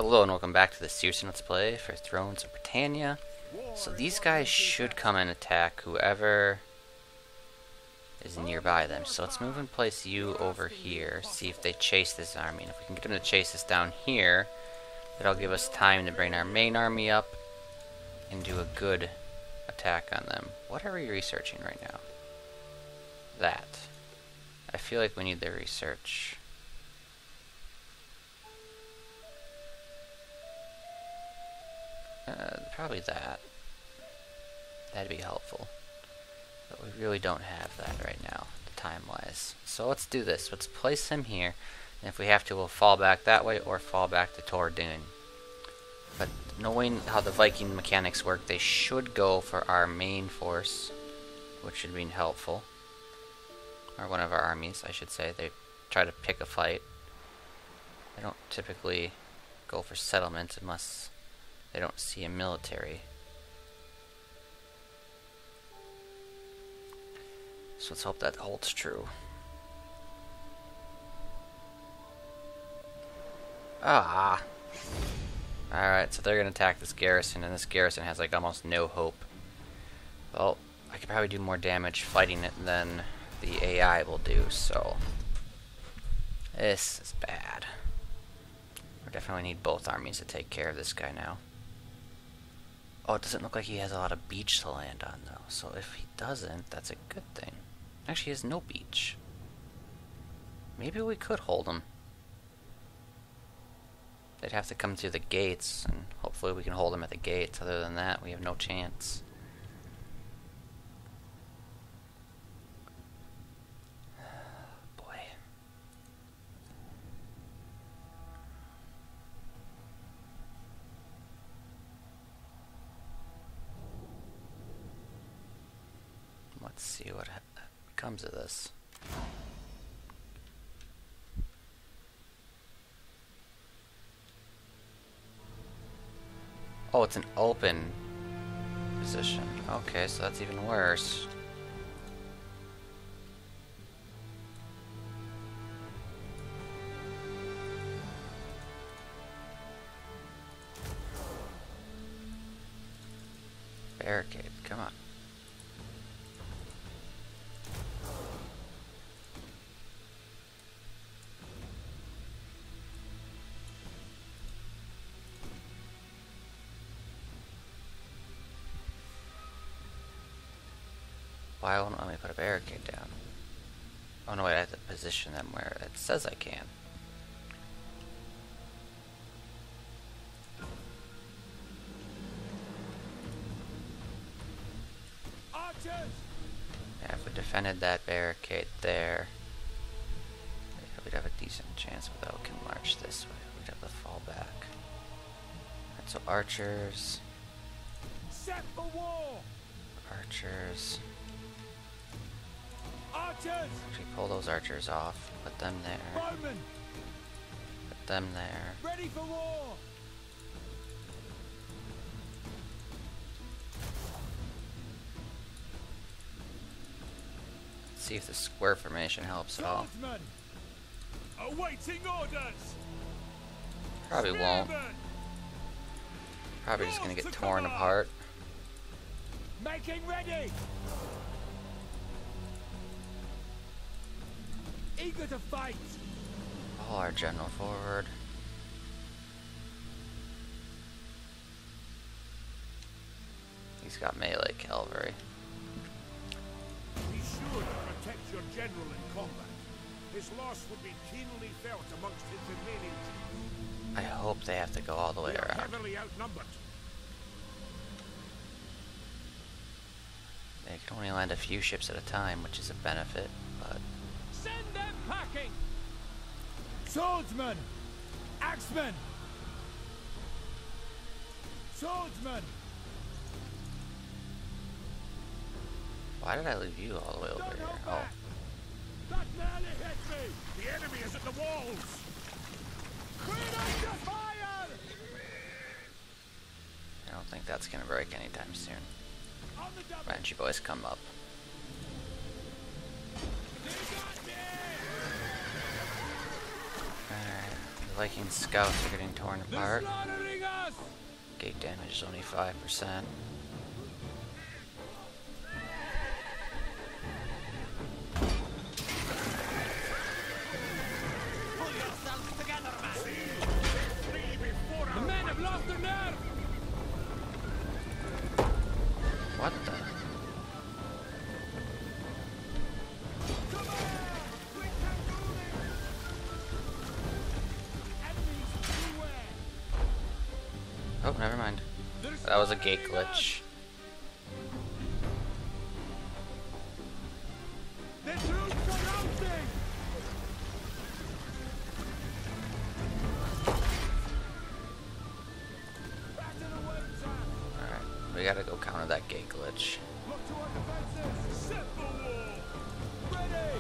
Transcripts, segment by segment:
Hello and welcome back to the Searson Let's Play for Thrones of Britannia. So these guys should come and attack whoever is nearby them. So let's move and place you over here, see if they chase this army. And if we can get them to chase us down here, that'll give us time to bring our main army up and do a good attack on them. What are we researching right now? That. I feel like we need their research. Probably that. That'd be helpful. But we really don't have that right now, time-wise. So let's do this. Let's place him here. And if we have to, we'll fall back that way or fall back to Tor Dune. But knowing how the Viking mechanics work, they should go for our main force, which should be helpful. Or one of our armies, I should say. They try to pick a fight. They don't typically go for settlements unless they don't see a military. So let's hope that holds true. Ah! Alright, so they're gonna attack this garrison, and this garrison has like almost no hope. Well, I could probably do more damage fighting it than the AI will do, so this is bad. We definitely need both armies to take care of this guy now. Oh, it doesn't look like he has a lot of beach to land on, though. So if he doesn't, that's a good thing. Actually, he has no beach. Maybe we could hold him. They'd have to come through the gates, and hopefully we can hold him at the gates. Other than that, we have no chance. Boy. Let's see what comes of this. Oh, it's an open position. Okay, so that's even worse. Barricade, come on. Why won't it let me put a barricade down? Oh no, wait, I have to position them where it says I can. Archers! Yeah, if we defended that barricade there, we'd have a decent chance, but though we can march this way. We'd have to fall back. Alright, so archers. Set for war! Archers. Archers! Actually, pull those archers off. Put them there. Bowman! Put them there. Ready for war! Let's see if the square formation helps at all. Awaiting orders! Probably won't. Probably just gonna get torn apart. Making ready! Eager to fight. All our general forward. He's got melee cavalry. Be sure to protect your general in combat. His loss would be keenly felt amongst his remaining troops. I hope they have to go all the way We are around. heavily outnumbered. They can only land a few ships at a time, which is a benefit, but Send them packing! Swordsman! Axemen! Swordsman! why did I leave you all the way over here? Oh, That nearly hit me! The enemy is at the walls! Fire! I don't think that's gonna break anytime soon. On the double! Why don't you boys come up? Viking scouts are getting torn They're apart. slaughtering us! Gate damage is only 5%. The men have lost their nerve! What the? Oh, never mind. That was a gate glitch. The troops are routing! Alright, we gotta go counter that gate glitch. Look to our defenses! Set for war! Ready!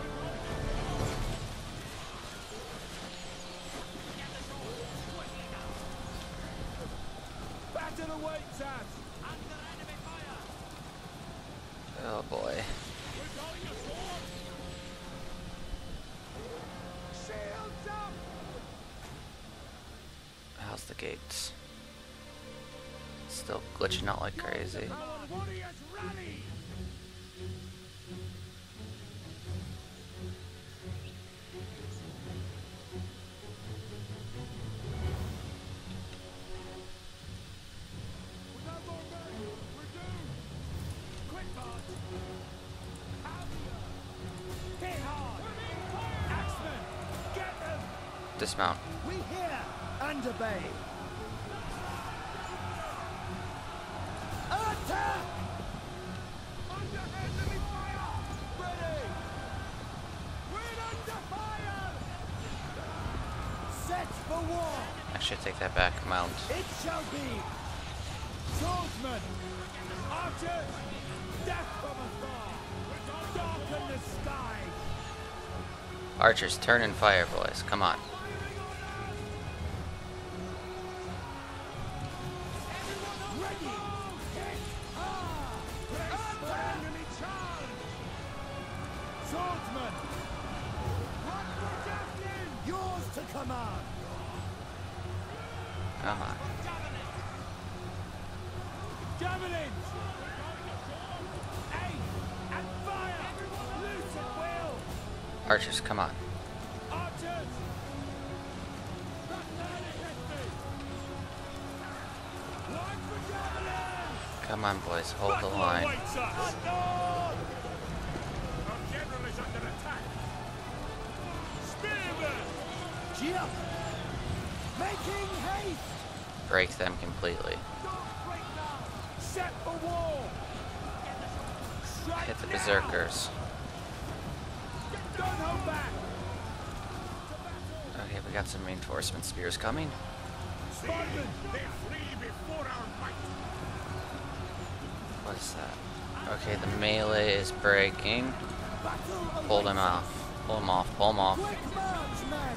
Battle awaits us! Under enemy fire! Oh boy. We're going to sword! Shields up! How's the gates? Still glitching out like crazy. Our warriors rally! We're not more men! We're doomed! Quick march! Hit hard! Axemen! Get them! Dismount. We hear and obey. Attack! Under enemy fire! Ready! We're under fire! Set for war. Actually, take that back. Mount. It shall be. Swordsmen! Archers! Death from afar! Darken the sky! Archers, turn and fire, boys. Come on. Ready! Hit! Brace for enemy charge! Swordsmen! Run for javelin! Yours to command. Come on. Javelins! Aim! And fire! Loose at will! Archers, come on. Archers! Line for javelins! Come on, boys. Hold the line. Our general is under attack. Spearmen! Gee up. Making haste. Break them completely. Don't break now! Set for war! Strike Hit the now! berserkers. Don't hold back! Okay, we got some reinforcement spears coming. Spartan! They flee before our might. What is that? Okay, the melee is breaking. Battle Pull them off. Pull them off. Pull them off. Quick march, men.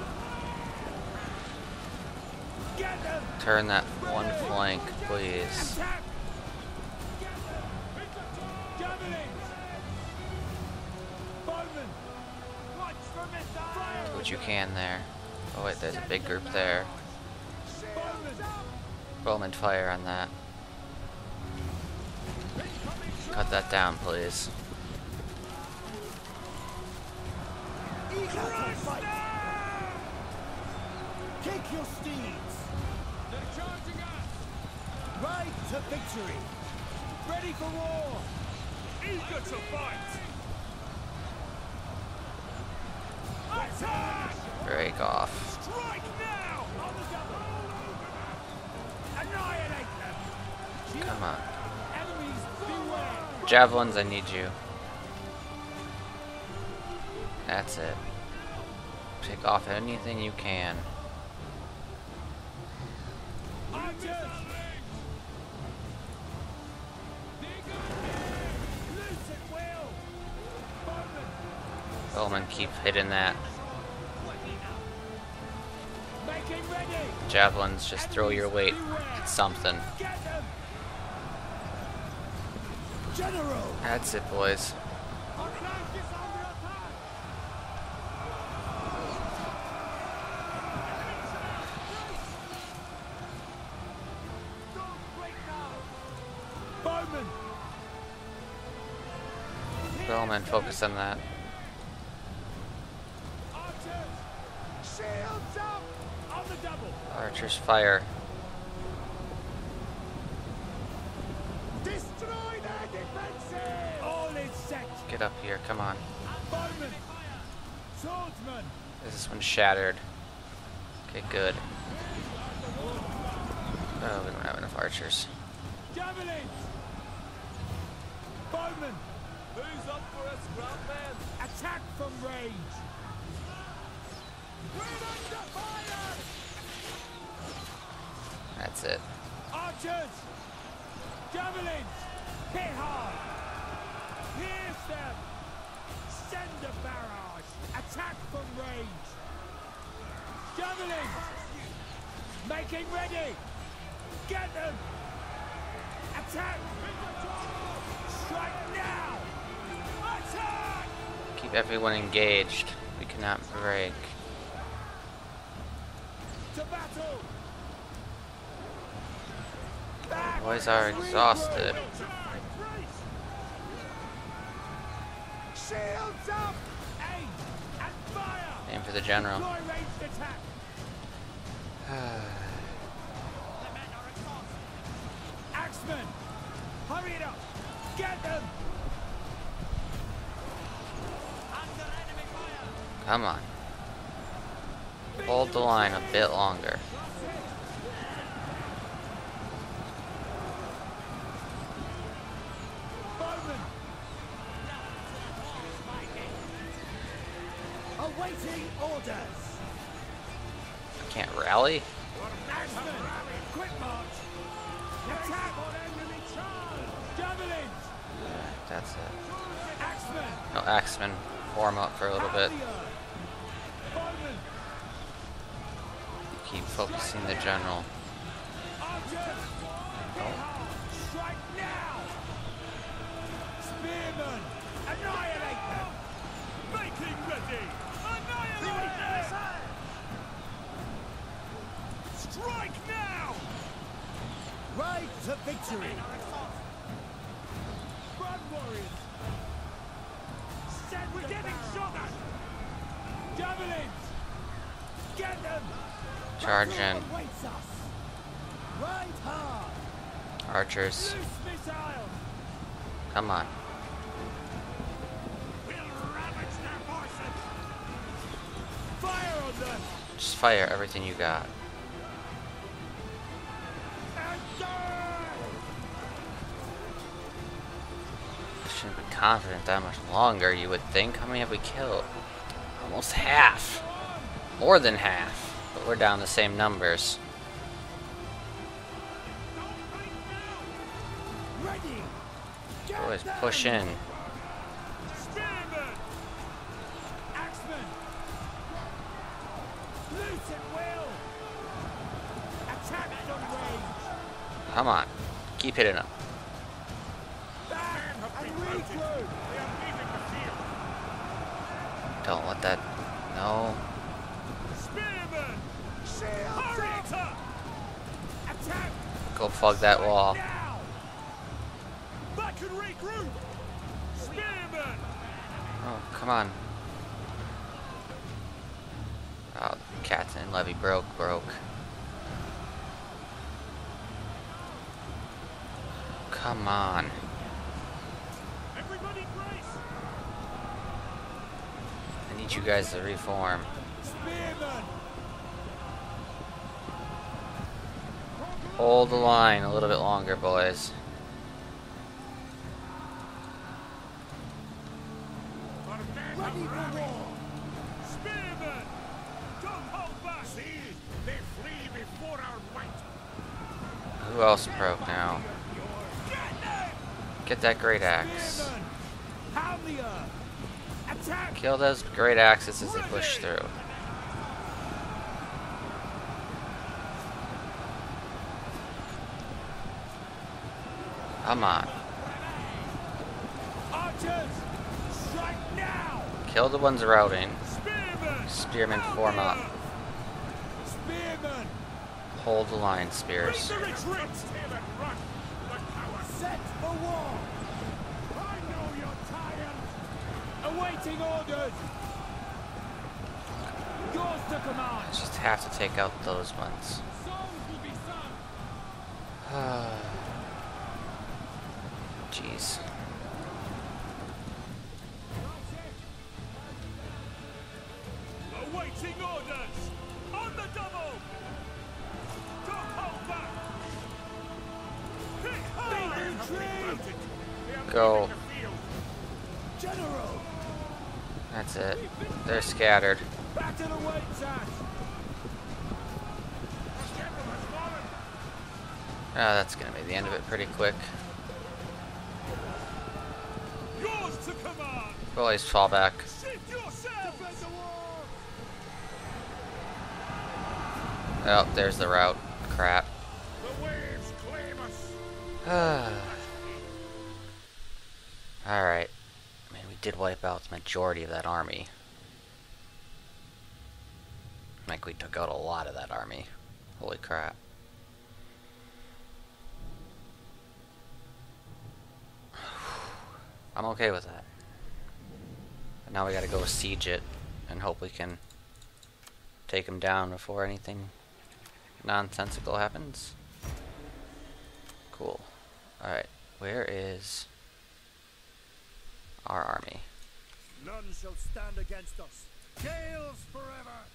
Get them! Turn that one flank, please. Attack! Get them! Javelins! Bowmen! Watch for missile! Fire! Do what you can there. Oh wait, there's a big group there. Bowmen! Bowman fire on that. Cut that down, please. Eager to fight. Kick your steeds. They're charging us! Ride to victory. Ready for war! Eager to fight. Attack! Break off. Strike now! On the double! Annihilate them! Come on. Enemies, beware! Javelins, I need you. That's it. Pick off anything you can. Archers! Loose at will! Bowmen! Bowman, keep hitting that. Making ready! Javelins, just throw your weight at something. Get them! General. That's it, boys. Our flank is under attack! Bowman. Bowman, focus on that. Archers! Shields up! On the double! Archers, fire. Destroy their defenses! All is set. Get up here, come on. Bowman. Swordsman. This one's shattered. Okay, good. Oh, we don't have enough archers. Javelins. Bowman. Who's up for a scrap, man? Attack from range. We're under fire! That's it. Archers. Javelins. Hit hard. Pierce them. Send a barrage. Attack from range. Javelins. Making ready. Get them. Attack. Strike now. Attack. Keep everyone engaged. We cannot break. To battle. Back. Boys are exhausted. Shields up. Aim and fire. Aim for the general. Deploy ranged attack. Axemen. Hurry it up. Get them. Come on. Hold the line a bit longer. Bowman. Awaiting orders. Can't rally? Axemen. Quick march. Attack on enemy charge. Javelins. That's it. Axemen. No, Axemen, form up for a little bit. Bowman. Keep focusing the general. Archers. Strike now. Spearmen. Annihilate them. Making ready! Annihilate them! Strike now! Ride to victory. Run, warriors. Send We're getting shot at! Javelins. Get them. Charge Battle in. awaits us. Ride hard. Archers, Loose missiles. come on. We'll ravage their forces! Fire on them. Just fire everything you got. Shouldn't be confident that much longer, you would think. How many have we killed? Almost half. More than half. But we're down the same numbers. Ready. Get Boys, them. push in. Spearmen! Axemen. Loose at will. Attack from range. Come on. Keep hitting them. Back and regroup. They are leaving the field! Don't let that... No. Spearmen! Shields Hurry up. it up! Attack. Go plug that wall. Now. Back and regroup! Spearmen! Oh, come on. Oh, Captain Levy broke. Come on. Everybody brace! I need you guys to reform. Spearmen. Hold the line a little bit longer, boys. Ready for war. Spearmen! Don't hold back! See? They flee before our might! Who else broke now? Get them! Get that great axe. Spearmen. Pound the earth. Attack. Kill those great axes as they push through. Come on. Archers. Strike now. Kill the ones routing. Spearmen! Spearmen form up. Spearmen. Hold the line, Break spears. the retreat! Spearmen, run! The cowards! Set for war! I know you're tired. Awaiting orders! Yours to command! Just have to take out those ones. Songs will be sung! Jeez. Awaiting orders! On the double! Don't hold back! Hit hard! Retreat! Go. General! That's it. They're scattered. Battle awaits us! Ah, that's gonna be the end of it pretty quick. Yours to command! We'll always fall back. Shift yourselves! Oh, there's the route. Crap. The waves claim us. Alright. I mean, we did wipe out the majority of that army. Like, we took out a lot of that army. Holy crap. I'm okay with that. But now we gotta go siege it and hope we can take them down before anything nonsensical happens. Cool. Alright, where is our army? None shall stand against us. Gales forever.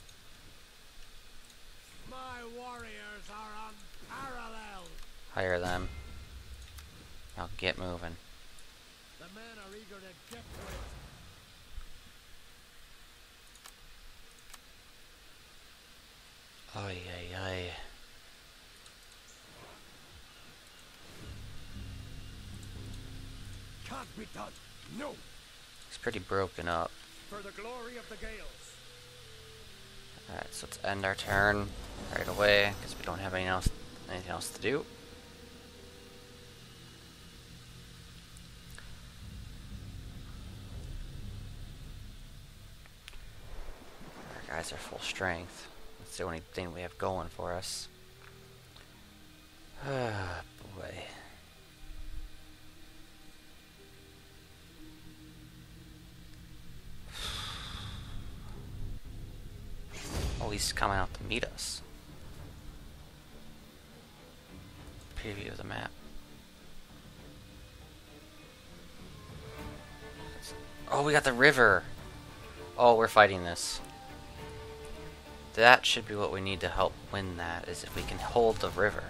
My warriors are unparalleled. Hire them. Now get moving. The men are eager to get to it. Oy, oy, oy. Can't be done. No. It's pretty broken up. For the glory of the Gales. Alright, so let's end our turn right away, because we don't have anything else to do. Our guys are full strength. That's the only thing we have going for us. Ah, boy. Oh, he's coming out to meet us. Preview of the map. Oh, we got the river. Oh, we're fighting this. That should be what we need to help win that, is if we can hold the river.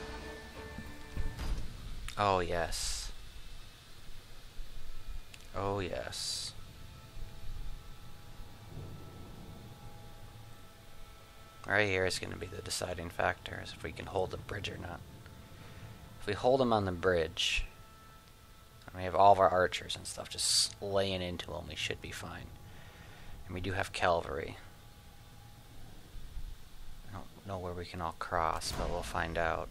Oh, yes. Oh, yes. Right here is going to be the deciding factor, is if we can hold the bridge or not. If we hold them on the bridge, and we have all of our archers and stuff just laying into them, we should be fine. And we do have cavalry. I don't know where we can all cross, but we'll find out.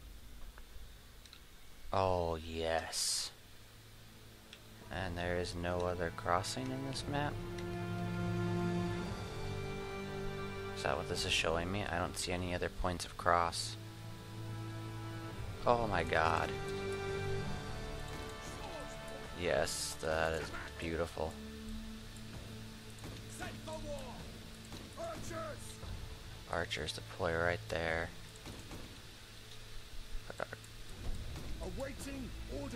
Oh, yes. And there is no other crossing in this map? Is that what this is showing me? I don't see any other points of cross. Oh my god. Yes, that is beautiful. Set for war. Archers. Archers deploy right there. Awaiting orders.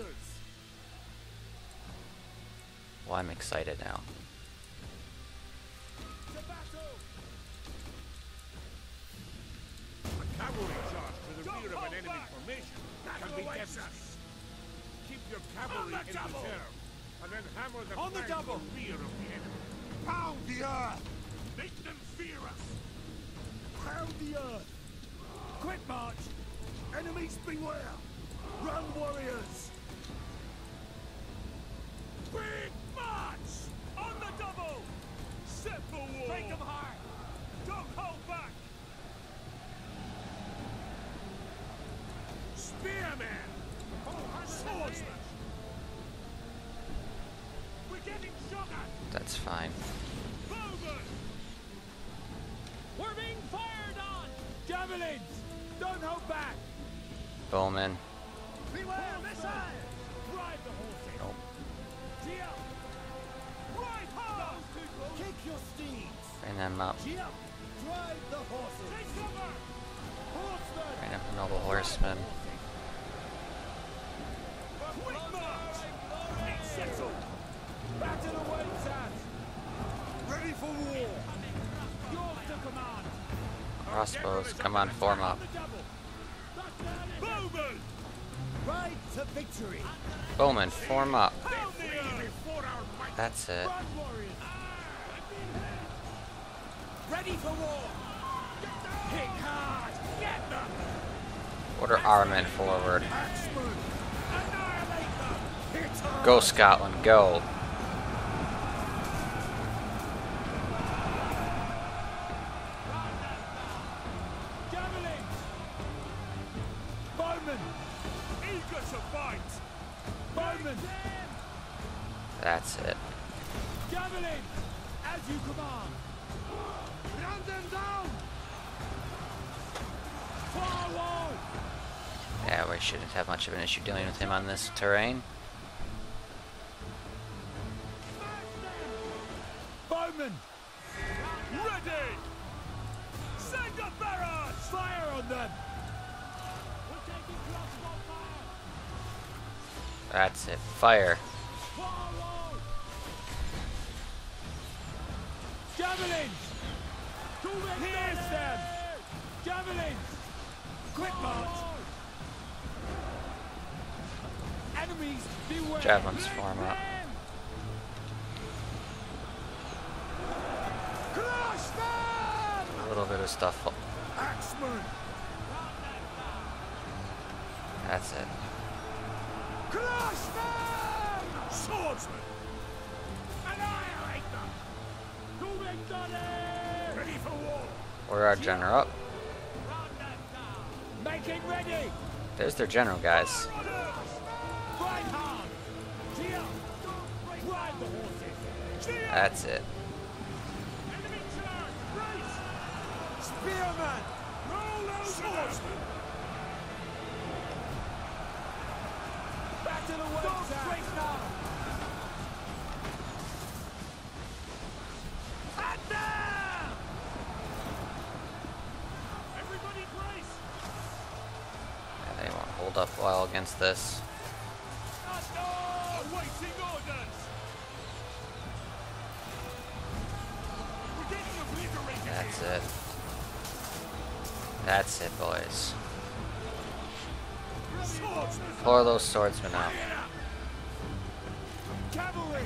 Well, I'm excited now. To battle. A cavalry charge to the rear of an enemy formation can be devastating. Keep your cavalry in reserve, and then hammer the On the flank double. or rear of the enemy. Pound the earth. Make them fear us. Pound the earth. Quick march! Enemies beware. Run, warriors. Quick march! On the double! Set for war! Break them hard! Don't hold back! Spearmen. Swordsmen. We're getting shot at! That's fine. Bowmen! We're being fired on! Javelins! Don't hold back! Bowman. Beware, missile! Ride the horses! Nope. Gee up! Ride hard! Kick your steeds! Bring them up. Gee up! Drive the horses! Take cover! Horsemen! Bring up the noble horsemen. Quick march! It's settled! Battle awaits us! Ready for war! Yours to command! Crossbows, come on, form up. Bowman! Ride to victory! Bowman, form up. Hail the earth! Before our might! That's it. Run, warriors! Ready for war! Hit hard! Get them! Order our men forward. Axemen! Annihilate them! Hit hard! Go, Scotland, go. Javelins! Bowman! Eager to fight! Bowman! That's it. Javelins! As you command! Run them down! Forward! Yeah, we shouldn't have much of an issue dealing with him on this terrain. Bowman! Ready! Send the barrage! Fire on them! We're taking crossbow fire! That's it. Fire. Forward! Javelins! Pierce them! Javelins! Quick march! Enemies beware! Javelins form up. Crush them! A little bit of stuff. Axemen! That's it. Crush them! Swordsmen! Annihilate them! To victory! Ready for war! Order our general up. Making ready! There's their general, guys. Ride hard! Gee up! Ride the horses! Gee up! That's it. Enemy charge! Brace! Spearman! Roll over! Swordsman! Battle awaits us! Break now! At them! Everybody brace! Yeah, they won't hold up well against this. Awaiting orders! We're getting obliterated! That's it. That's it, boys. Swordsman! Pour those swordsmen out. Cavalry!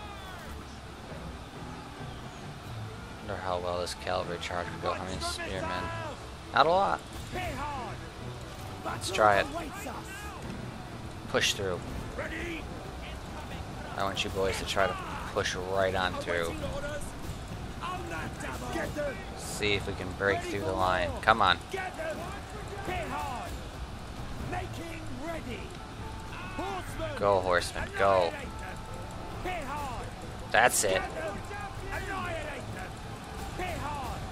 Wonder how well this cavalry charge would go. How many spearmen? Not a lot. Hit hard! Let's try it. Awaits us. Push through. Ready? I want you boys to try to push right on through. Awaiting orders. On that devil! Get them! See if we can break through the line. Come on. Get them! Hit hard! Making ready! Horsemen! Go, horsemen, go. Annihilate them. Hit hard! That's it. Get them! Annihilate them! Hit hard!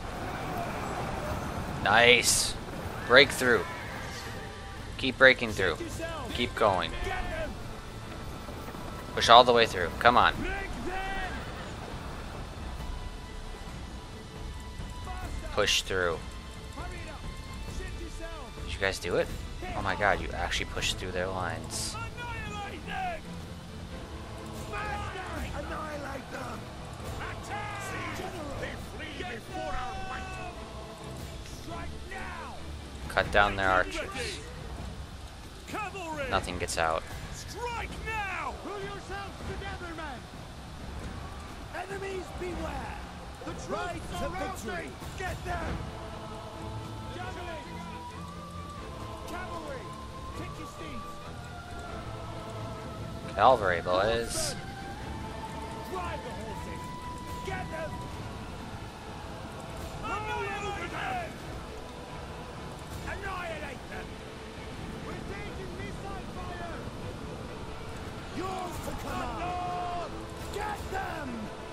Nice. Break through. Keep breaking through. Yourself! Keep going. Get them! Push all the way through. Come on. Make them! Faster! Push through. Hurry it up! Shift yourself! Did you guys do it? Oh my god, you actually pushed through their lines. Annihilate them! Smash them! Annihilate them! Attack! They flee before our might! Strike now! Cut down their archers. Cavalry! Nothing gets out. Strike now! Pull yourselves together, men! Enemies beware! The ride to victory! Get them! Javelin! Cavalry! Kick your steeds! Cavalry, boys. Ride the horses! Get them! Annihilate them! Annihilate them! We're taking missile fire! Yours to command! Get them!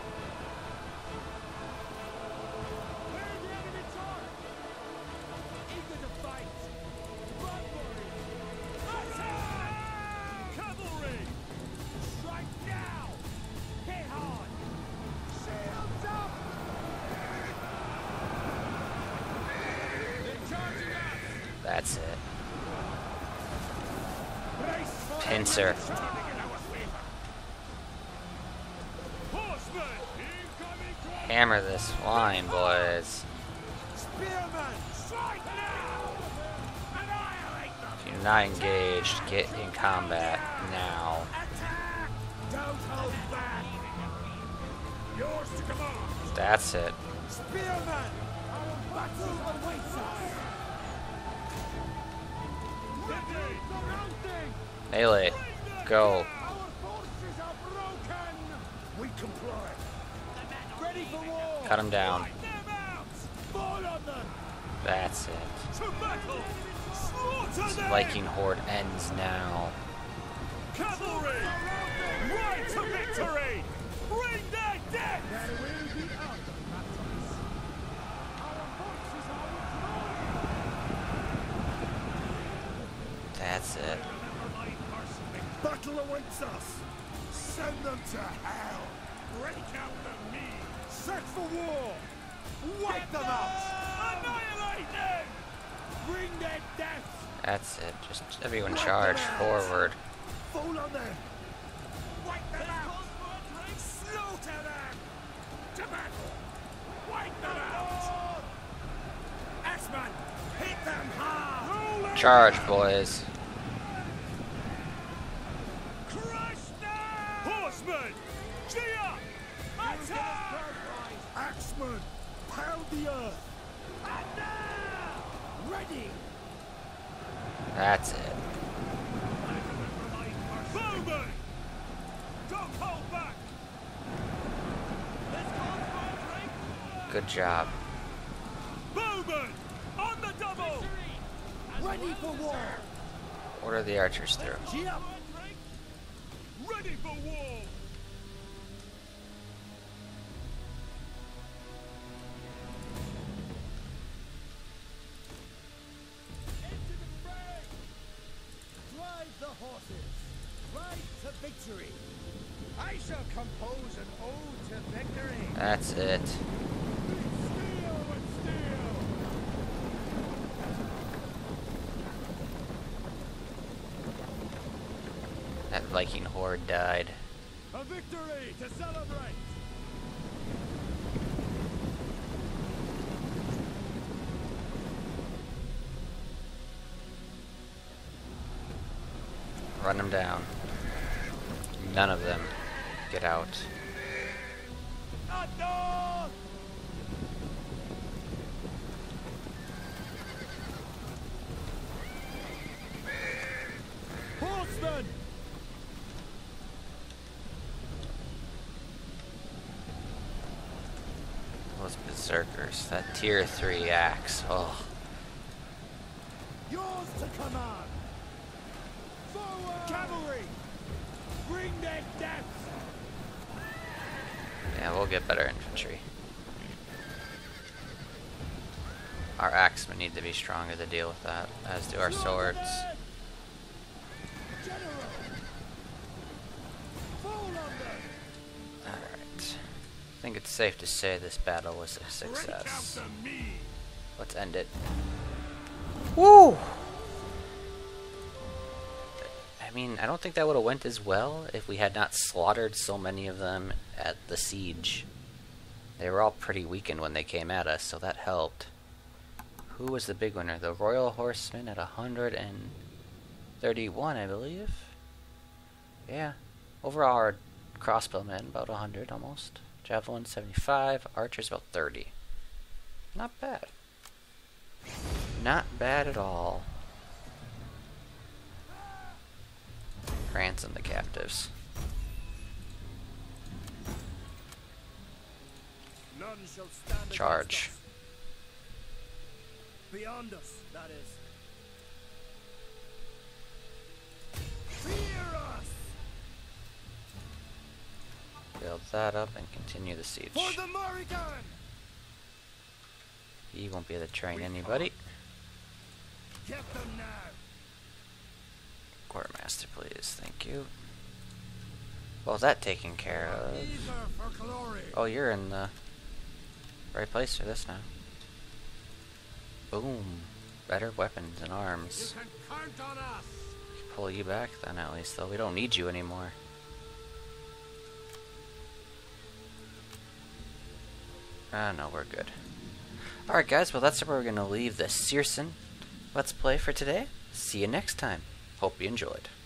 Where's the enemy charge? Eager to fight! Run, warriors! Attack! That's it. Pincer. Hammer this line, boys. If you're not engaged, get in combat now. That's it. Melee. Go. Cut him down. That's it. This Viking horde ends now. Cavalry! Ride to victory! Bring their death! That's it. Battle awaits us. Send them to hell. Break out the meat. Set for war. Wipe them out. Annihilate them! Bring their death. That's it. Just everyone charge forward. Fall on them. Wipe them out. Slaughter them. To battle. Wipe them out. Axeman, hit them hard. Charge, boys. Crush them! Horsemen! Cheer! Attack! Axeman, pound the earth. And now! Ready. That's it. Bowman! Don't hold back! Good job. Bowman! On the double! Ready for war. Order the archers through. Gee up. Ready for war! Drive the horses. Ride to victory. I shall compose an ode to victory. That's it. Steel with steel. That Viking horde died. A victory to celebrate. Run them down. None of them get out. Horsemen. Those berserkers. That tier 3 axe. Oh. Yours to command. Forward. Cavalry. Bring their death. Yeah, we'll get better infantry. Our axemen need to be stronger to deal with that, as do our swords. General. Fall on them. Alright. I think it's safe to say this battle was a success. Let's end it. Woo! I mean, I don't think that would have went as well if we had not slaughtered so many of them at the siege. They were all pretty weakened when they came at us, so that helped. Who was the big winner? The Royal Horsemen at 131, I believe. Yeah. Overall, our crossbowmen about 100 almost. Javelin 75. Archers about 30. Not bad. Not bad at all. Ransom the captives. None shall stand Charge. against us. Beyond us, that is. Fear us! Build that up and continue the siege. For the Morrigan! He won't be able to train anybody. Get them now! Quartermaster, please. Thank you. Well, that taken care of. Eager for glory! Oh, you're in the right place for this now. Boom. better weapons and arms. You can count on us. Pull you back then at least, though. We don't need you anymore. No, we're good. Alright guys, well that's where we're going to leave the Searson Let's Play for today. See you next time. Hope you enjoyed.